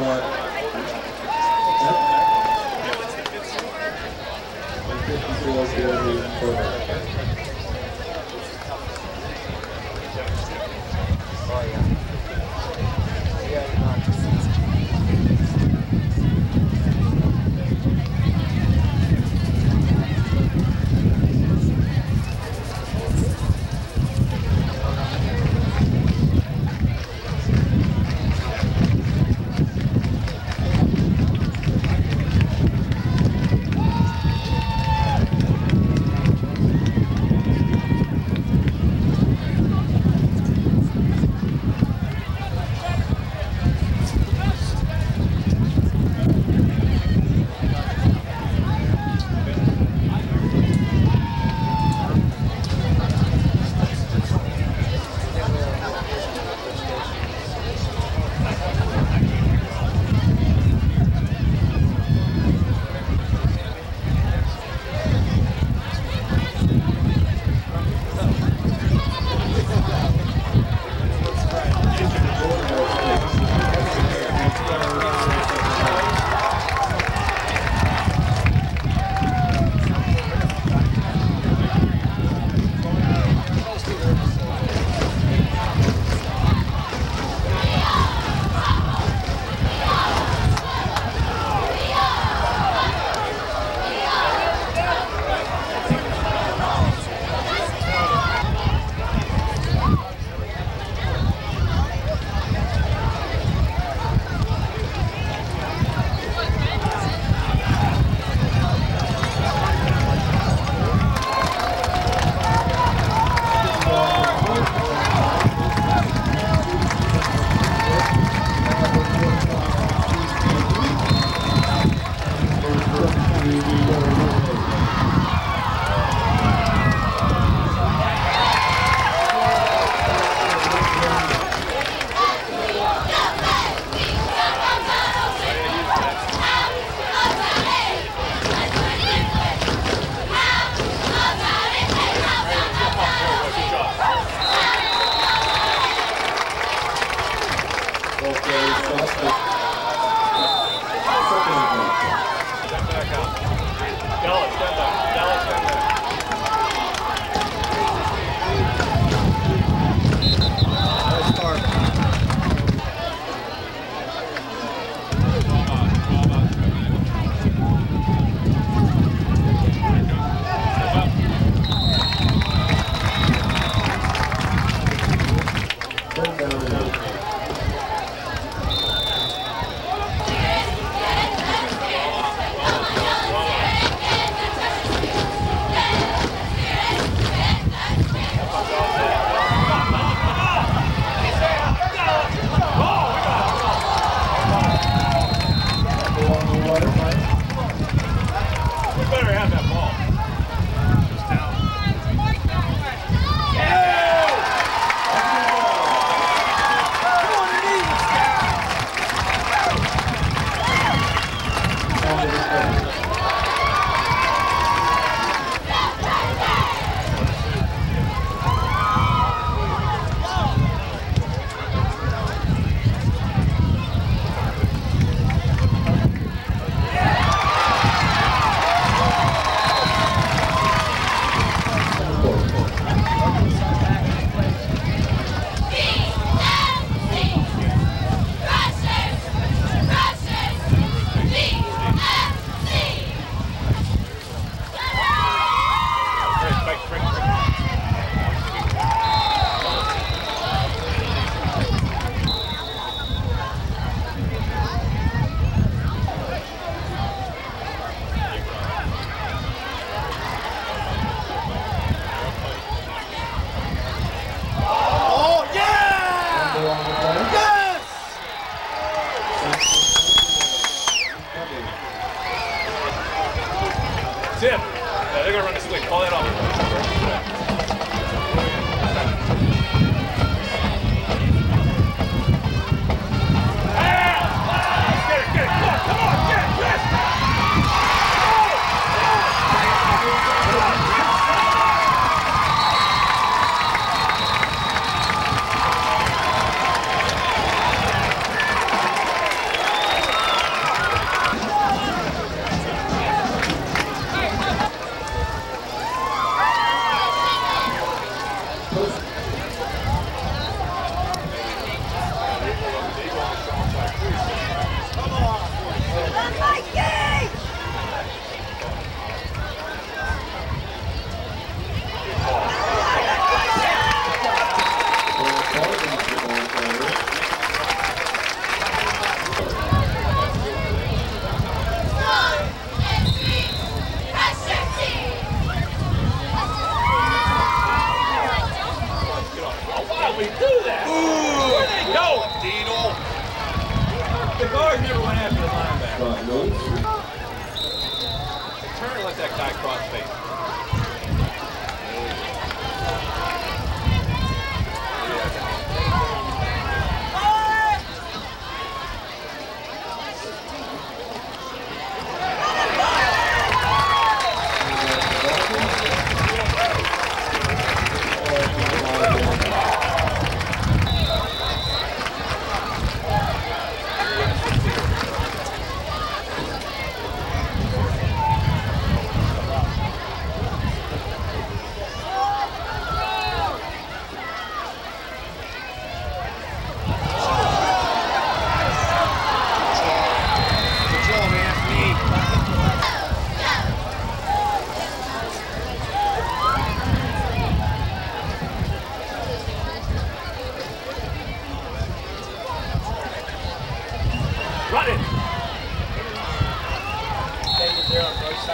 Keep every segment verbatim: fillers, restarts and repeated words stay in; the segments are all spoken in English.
Tim, yeah, they're gonna run this quick. Call that off.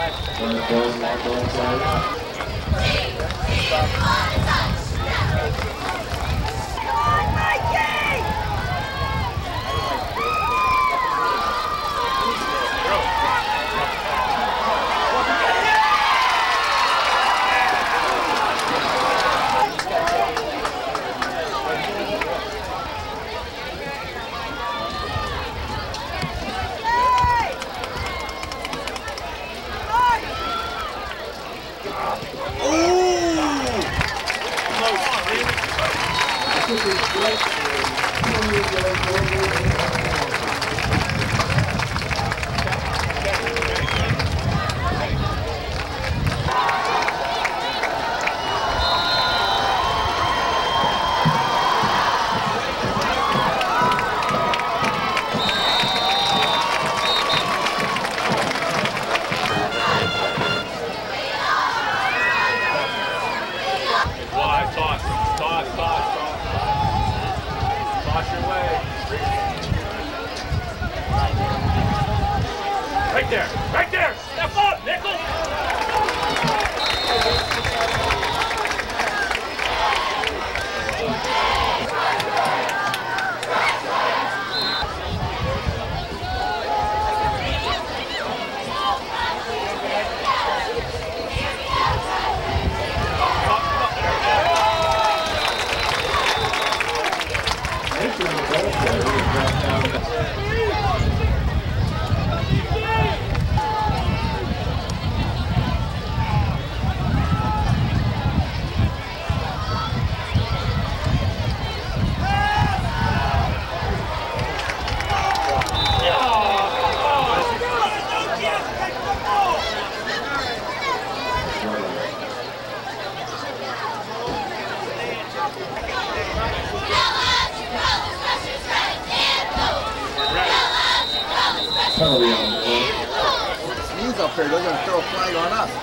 Right there, right there! Step up, nickel! He's up here, they're going to throw a flag on us.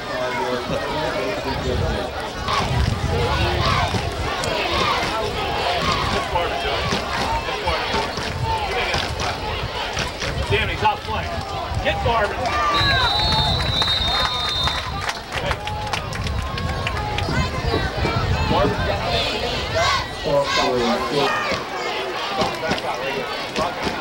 Damn, he's out flank. Get Marvin. Marvin got back out right here. Back out.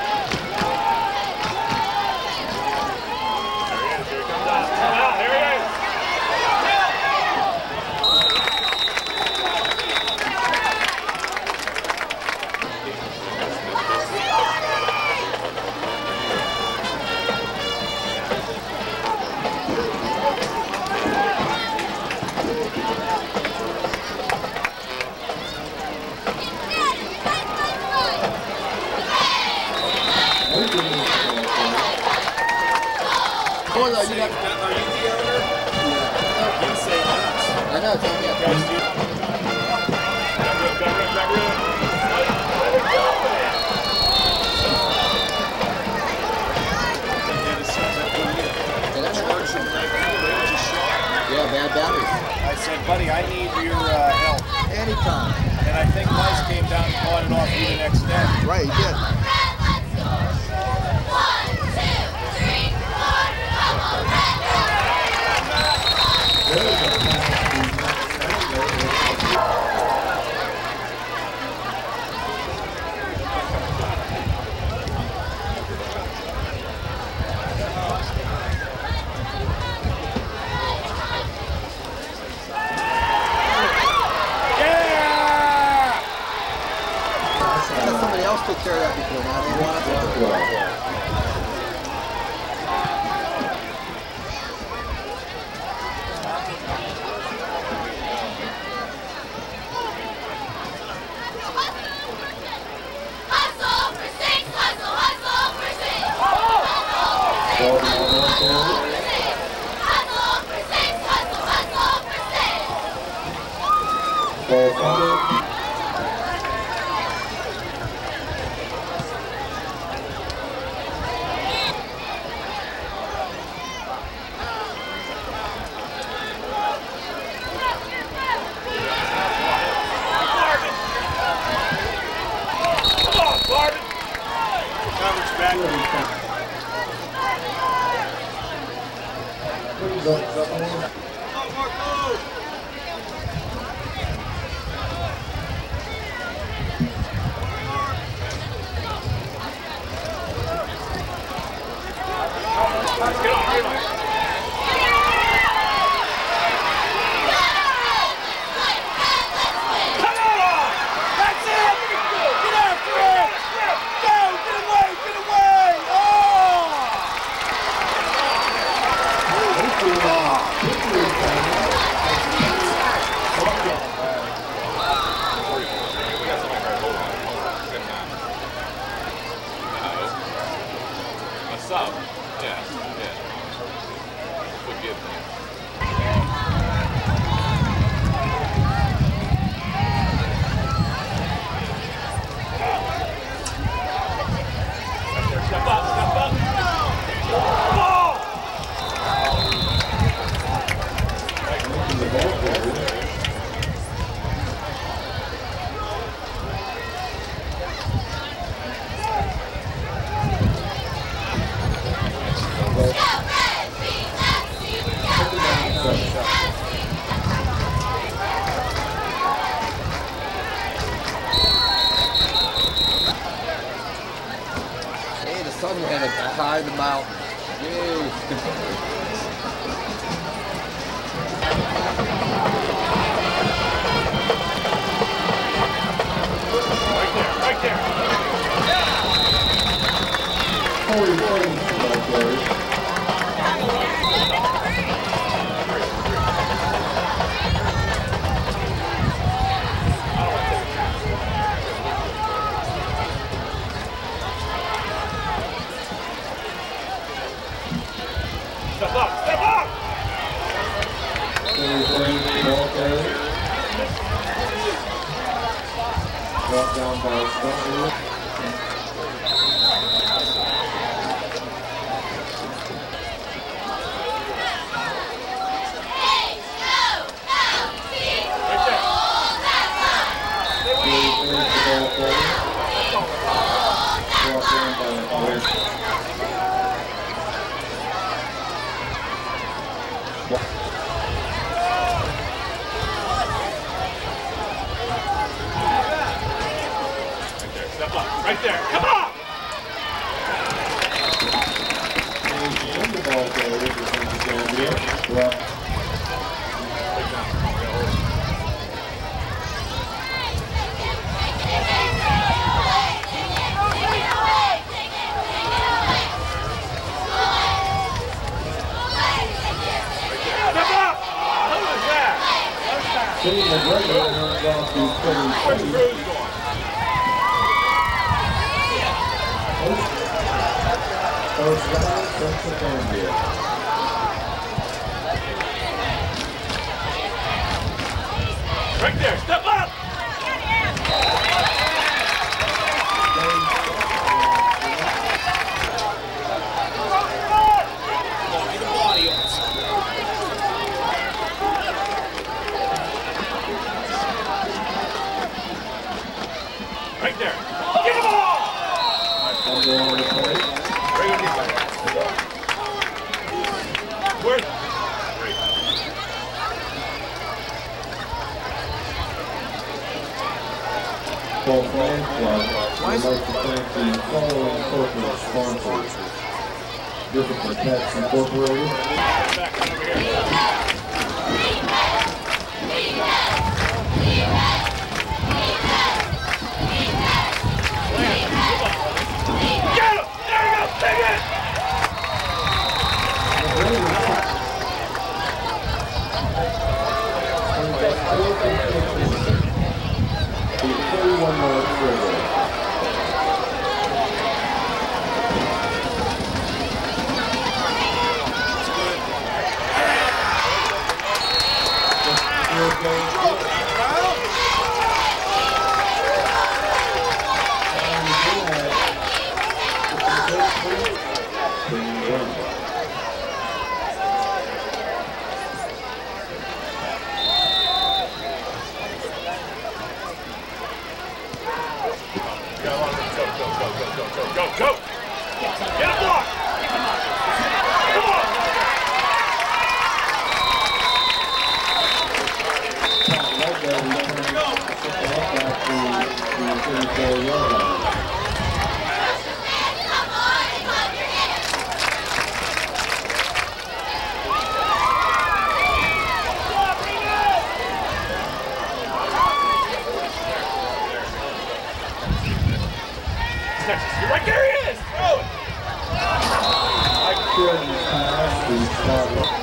Oh, no, you got... Are you the owner? Yeah. You say us. I know, tell me. Back room, back room, back room. Yeah, bad batteries. I said, buddy, I need your uh, help. Anytime. And I think Mice came down and bought it off you the next day. Right, he did. Somebody else took care of that before. Now they want to. Hustle for six, hustle, hustle for six. Hustle for six, hustle, hustle for six. Coverage back. Behind the mountain. Yay. Right there, right there. Holy moly, Step up, step up! Drop down by front. Step up, right there, come on! The ball carrier is Cambria. Well, City McGregor runs off to thirty-three. First round, Central Cambria. Right there, step up! Right there. Get the ball! Under on the play. Where? For Fan Club, I'd like to thank the following corporate sponsors. Different Pets Incorporated. Back over here. Get him! There you go! Take it! One more trigger. Go, go! Get a block! Come on! Couldn't pass the spot.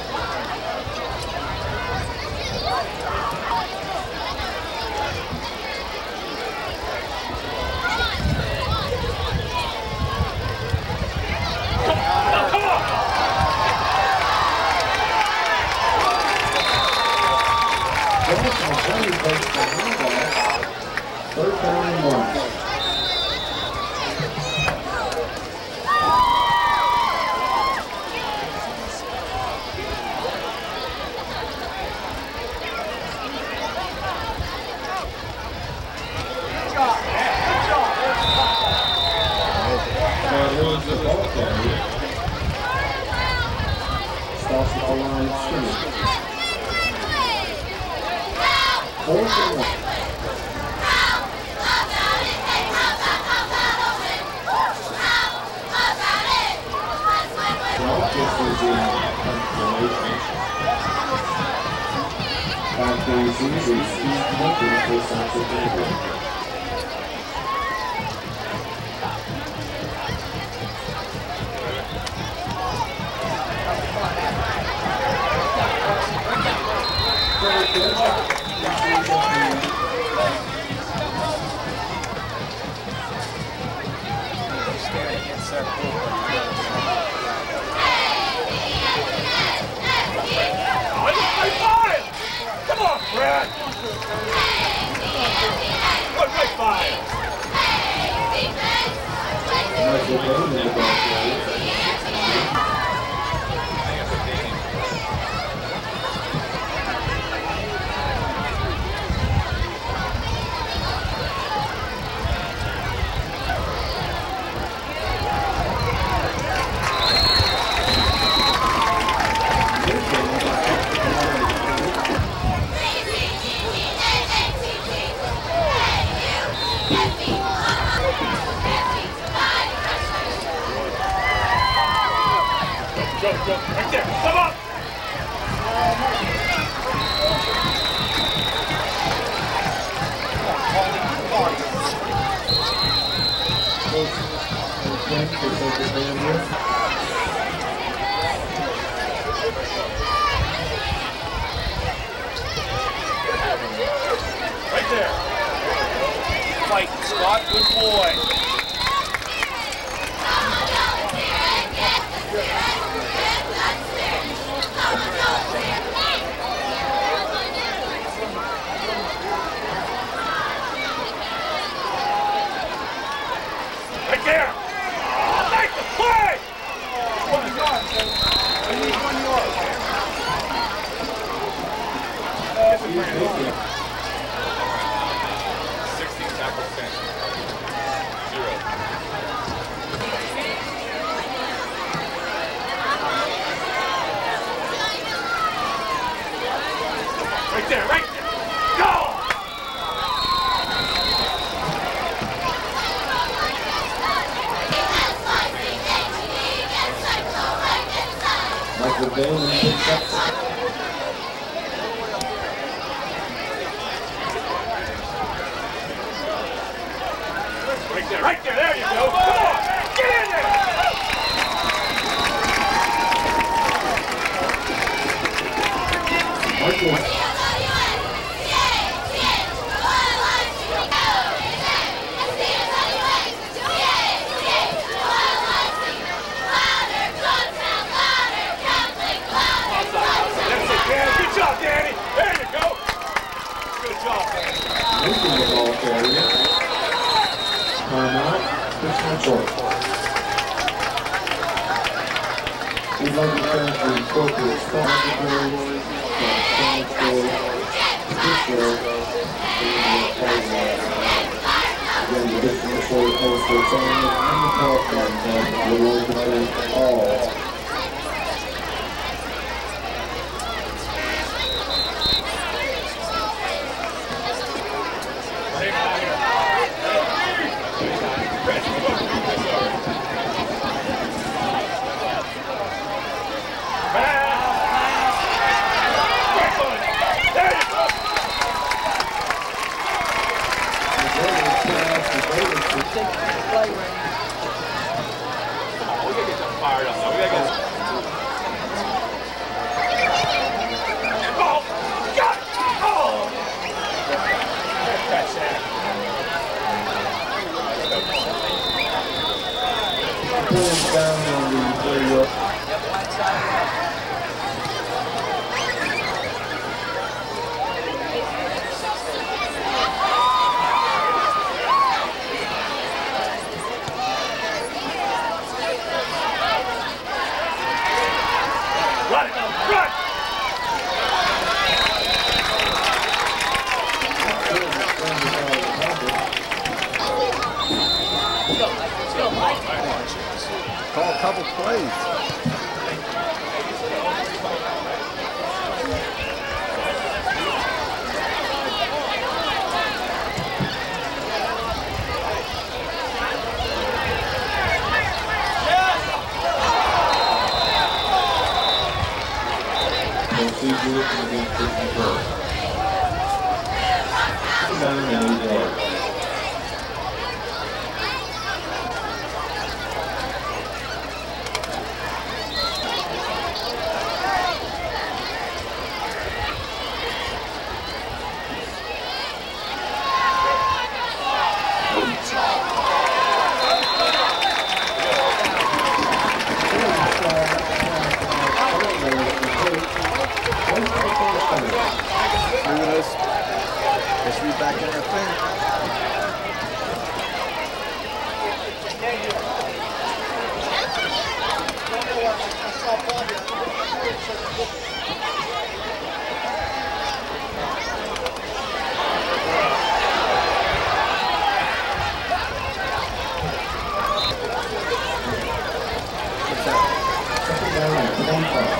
Third down and one. Now here's the ball carrier. Stops at the line of scrimmage. Fourth and one. Back to receive is Steve Lincoln for Central Cambria. Come on, Brad! Good, good fire! Michael Bowman in the ball carrier. Go, go, right there, come up! Right there. Fight, Scott, good boy. Right there! Make the play! One yard, I need one yard. sixteen tackles, ten. Zero. Right there, right there! Go! Michael Bowman picks up. Right there, right there, there you go! Come on! Get in there! Michael. Good job, Danny! There you go! Good job, Danny! Making the ball carrier. Timeout. McCort. We'd like to thank the corporate sponsors from Transport, Fisher, again, the District Court Postal Tournament and the Parkland. We'd like to thank all. Fired up now. We gotta get Got it. Run. Call a couple plays. Procedure against McCort. Down and eight yards. Let's read back in our thing. What's that? Second down and twenty-five.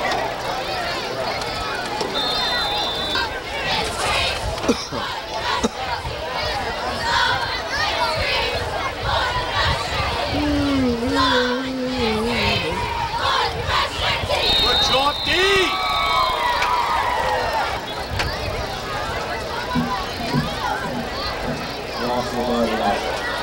Good job, D. Loss of eleven.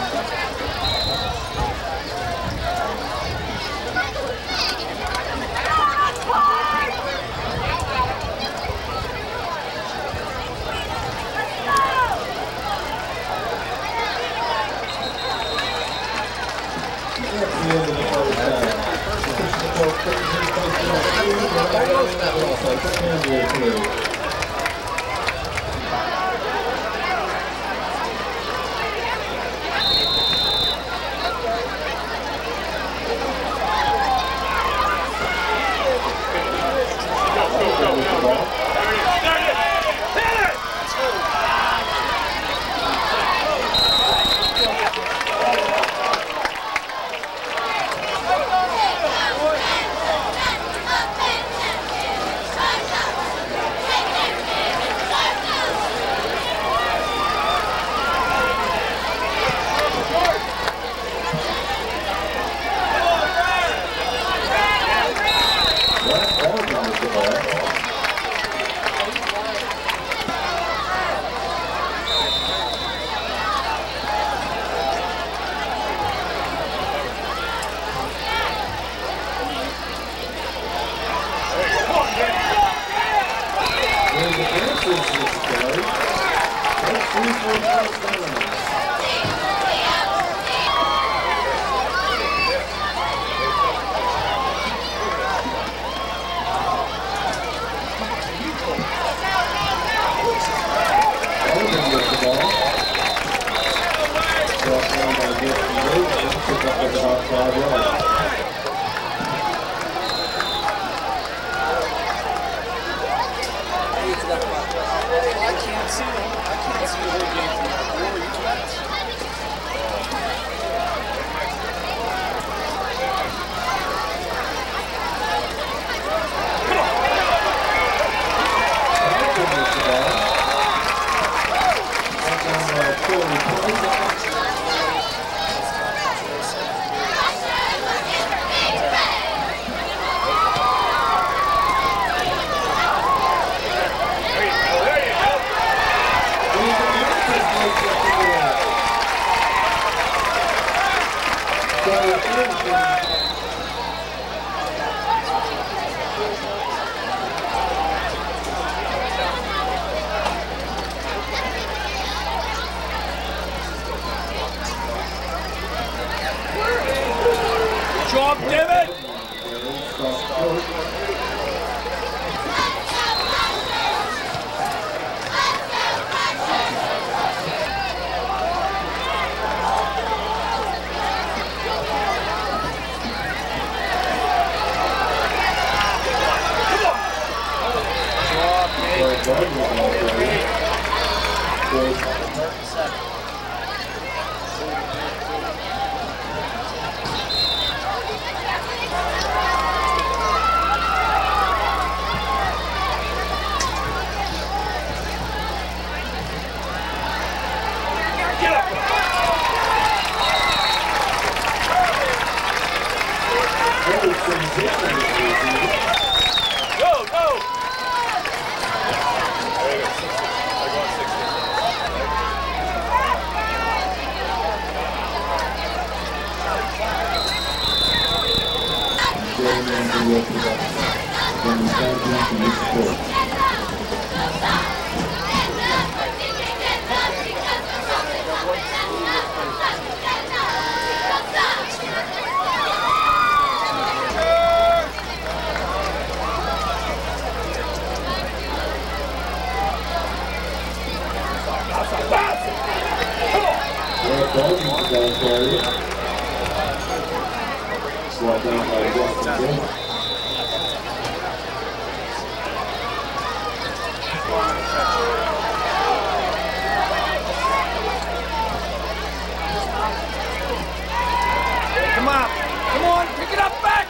Cambria two. Job, David! Come on! Come on, come on, pick it up back!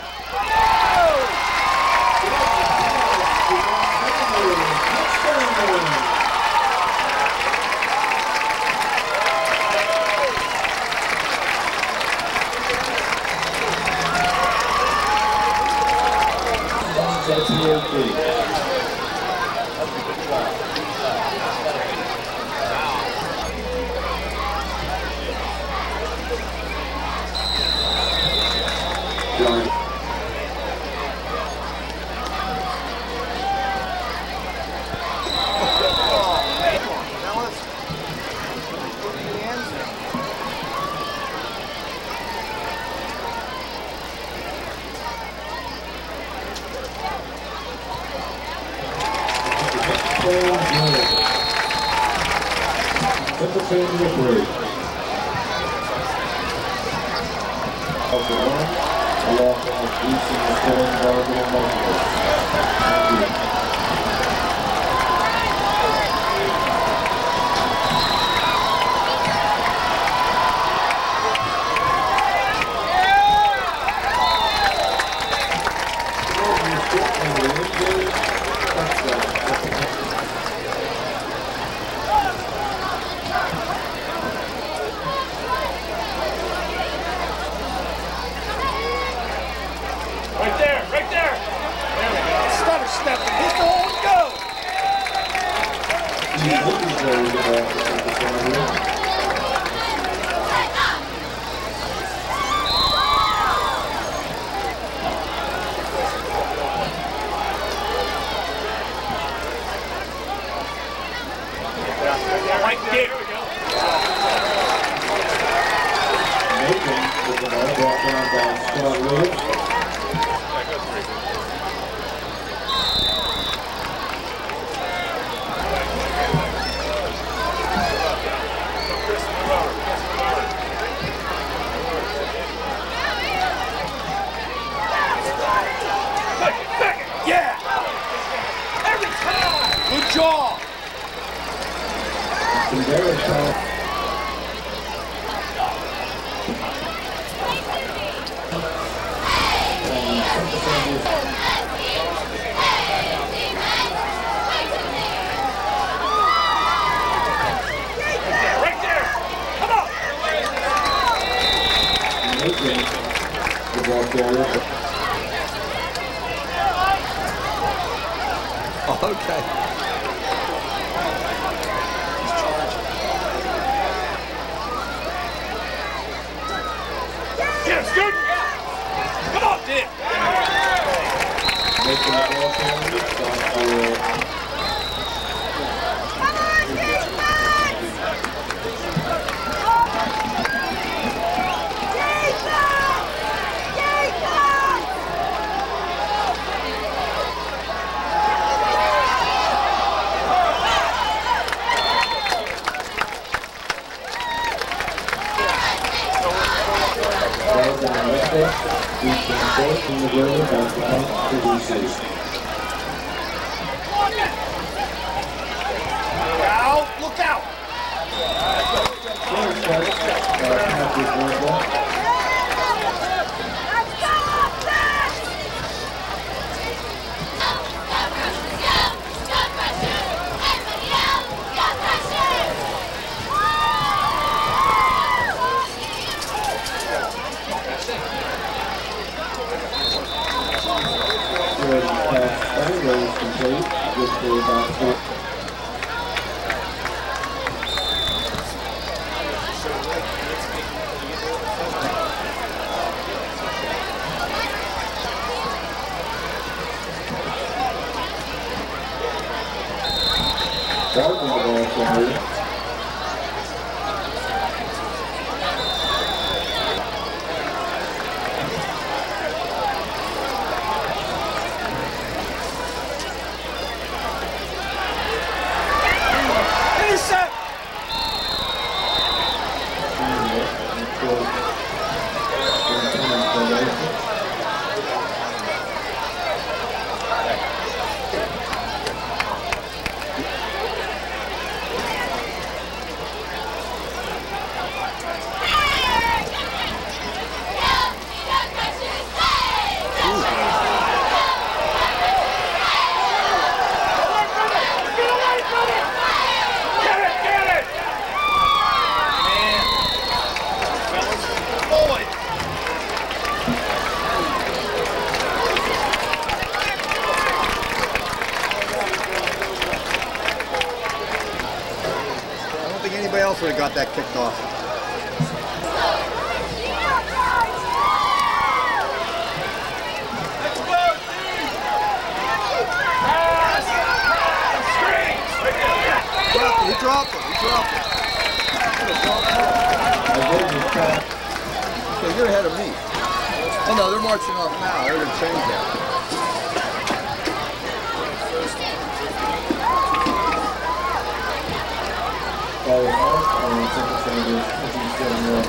Right there, right there! There we go. Stutter step and hit the hole and go! Right there, here we go. Nathan with the ball brought down by Scott Lewis. Yeah! Every time! Good job! Very tough. Right there! Come on! Nathan, the ball carrier. Oh, okay. Get him, Scoot! Come on, Dick! Nathan, the ball carrier. Scott Lewis. From the ground, back to the top to the Incorporated pass Saturday is complete. Good for about four. Charging the ball from here. Anybody else would have got that kicked off. He dropped it. He dropped it. So you're ahead of me. Oh no, they're marching off now. They're going to change that. Follow off on second changes, fifty-seven yards.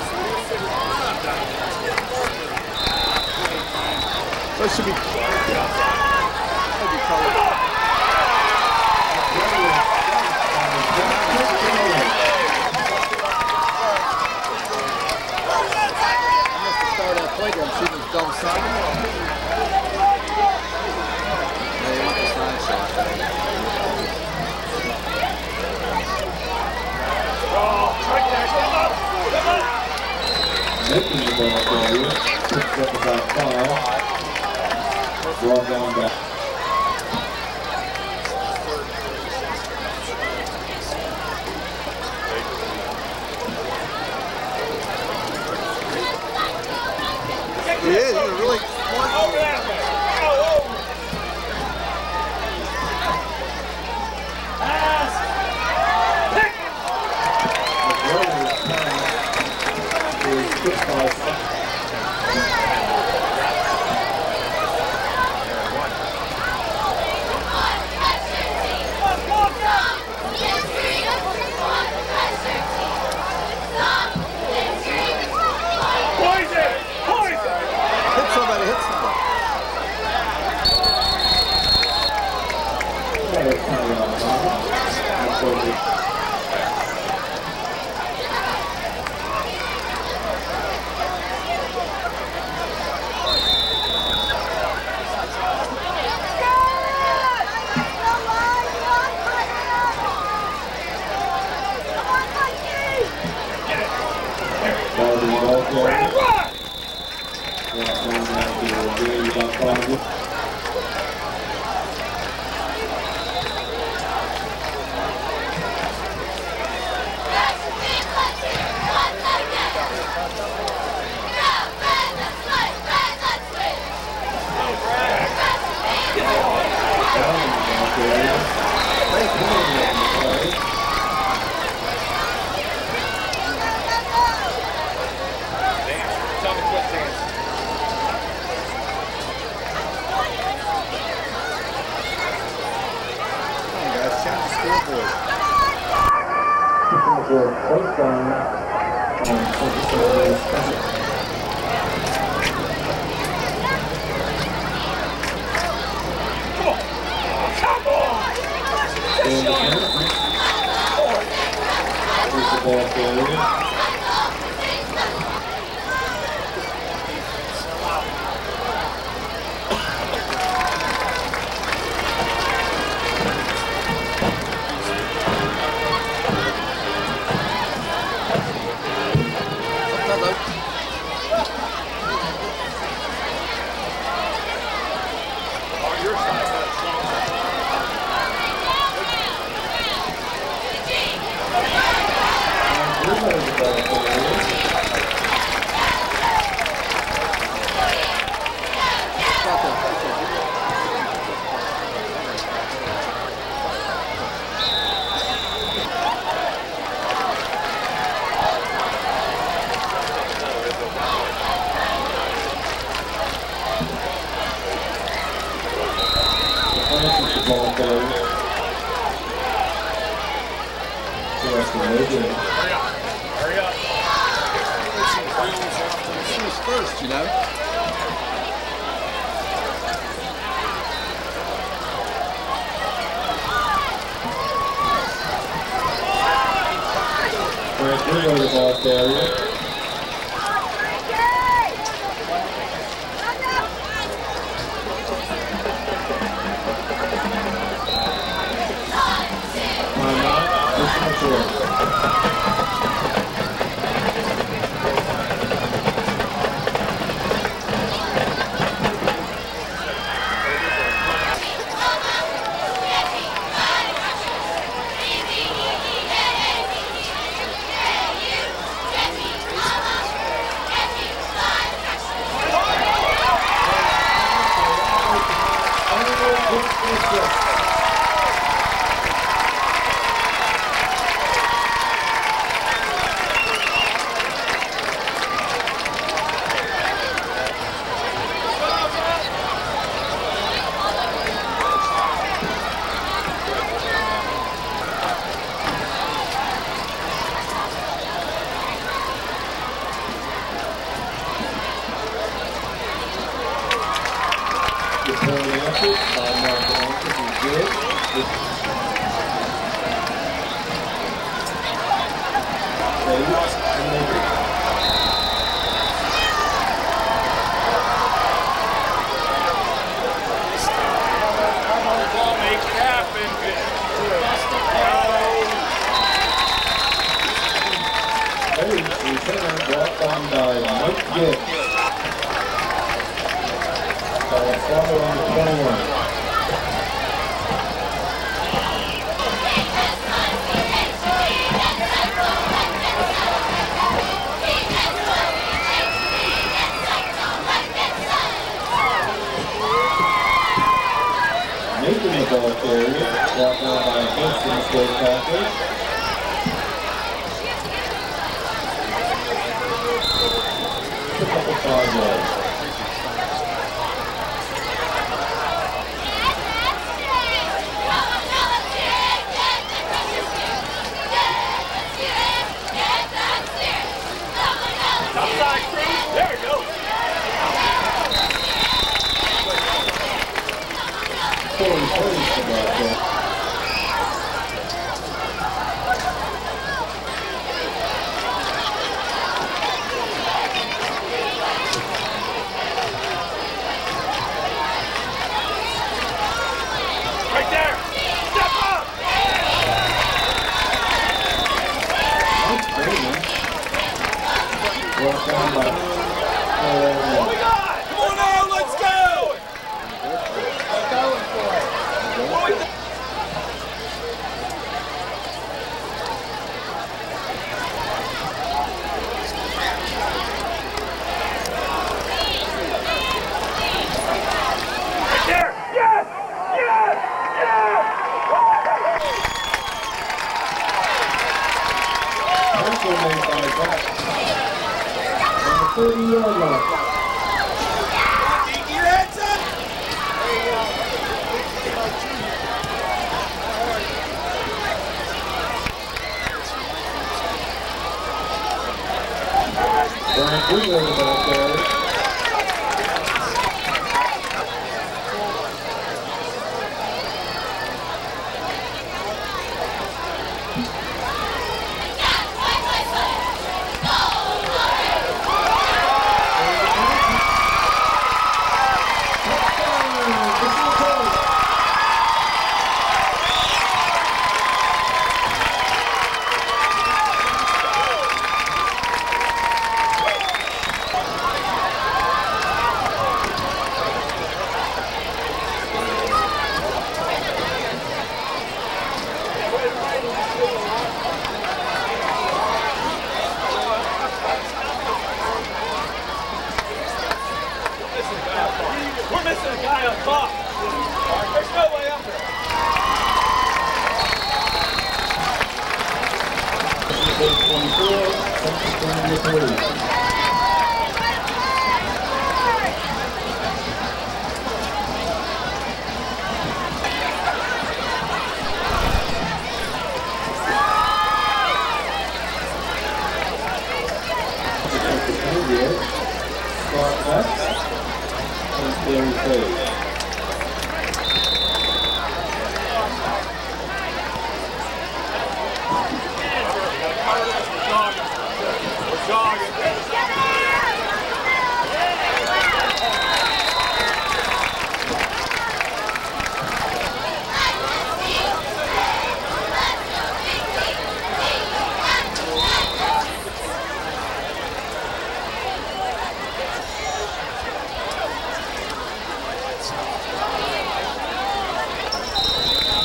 So it should be. Should be colored. I must have started that playground shooting his dumb son. Yeah, he went the side shot. Making the ball for you. Picks up about five. Ball down back. He is. He's a really smart player. ball carrier. So that's the way good. Hurry up. Hurry up. Who's first, you know? Frank Ringo, the ball carrier. Timeout, personal choice.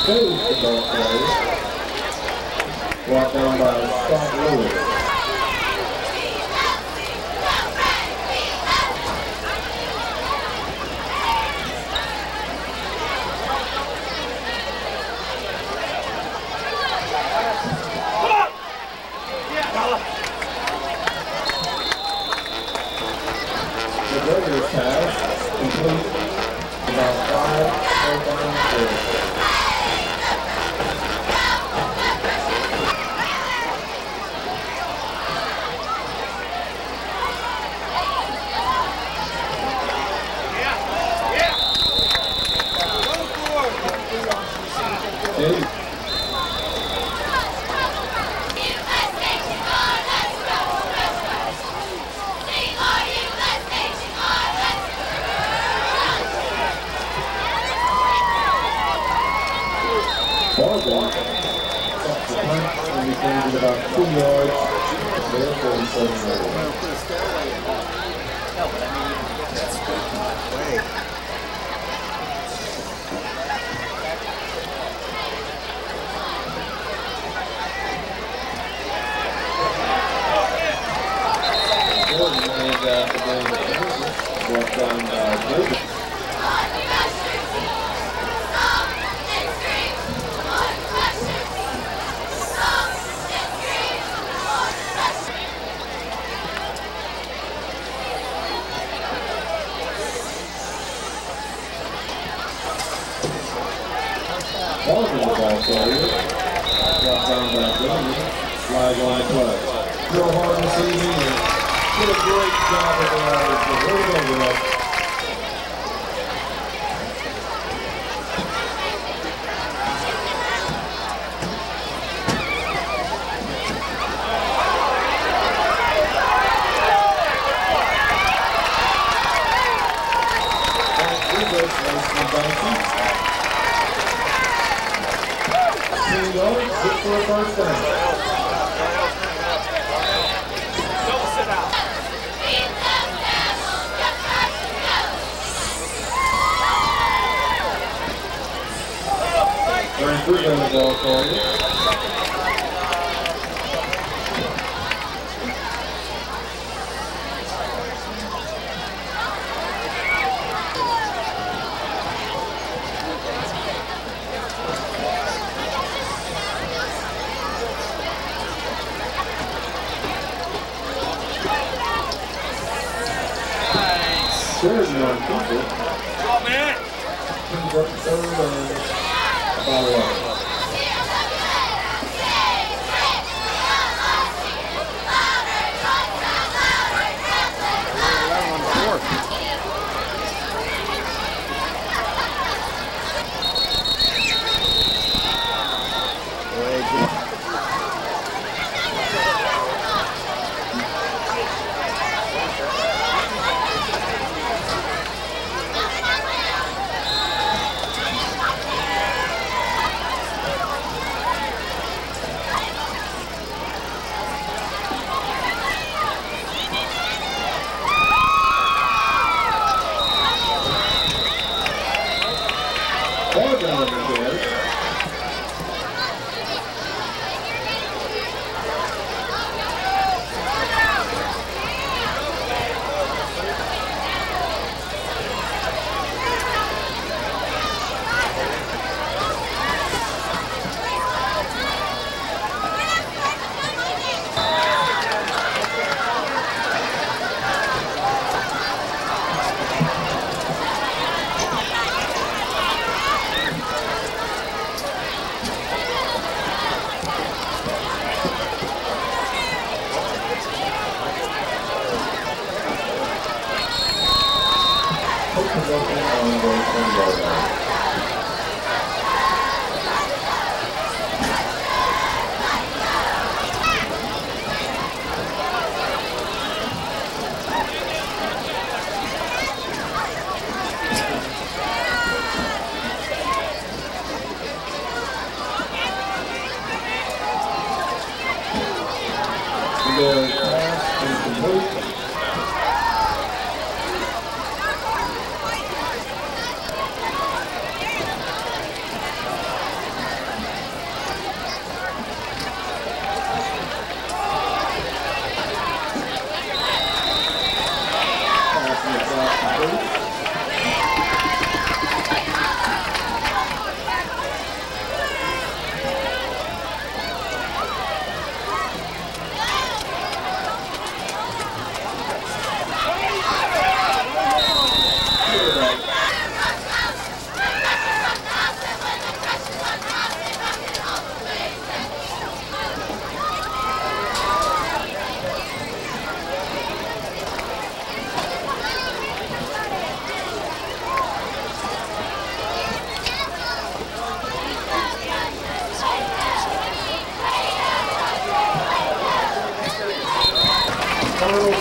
Saves the ball carrier. Brought down by Scott Lewis. The Burgers pass complete about five fourth down field. Dave. Ball block. Up the punt and returns it about two yards. They're forty-seven yards. I'm gonna put a stairway in. No, but I mean, you can get that straight from that way. Jordan and uh, the game brought down uh, David. Ball in the ball carrier. Brought down by David. Flag line play. Real hard receiving and did a great job of the average. Way to go, Will. Good for a first down. Thirty-three on the ball carrier. There's no people. Oh, man. Comes up third and about eleven. Ball down on the carry.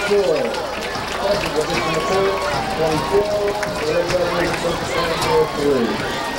score. Second position, McCort, twenty-four. The red federation stand for three.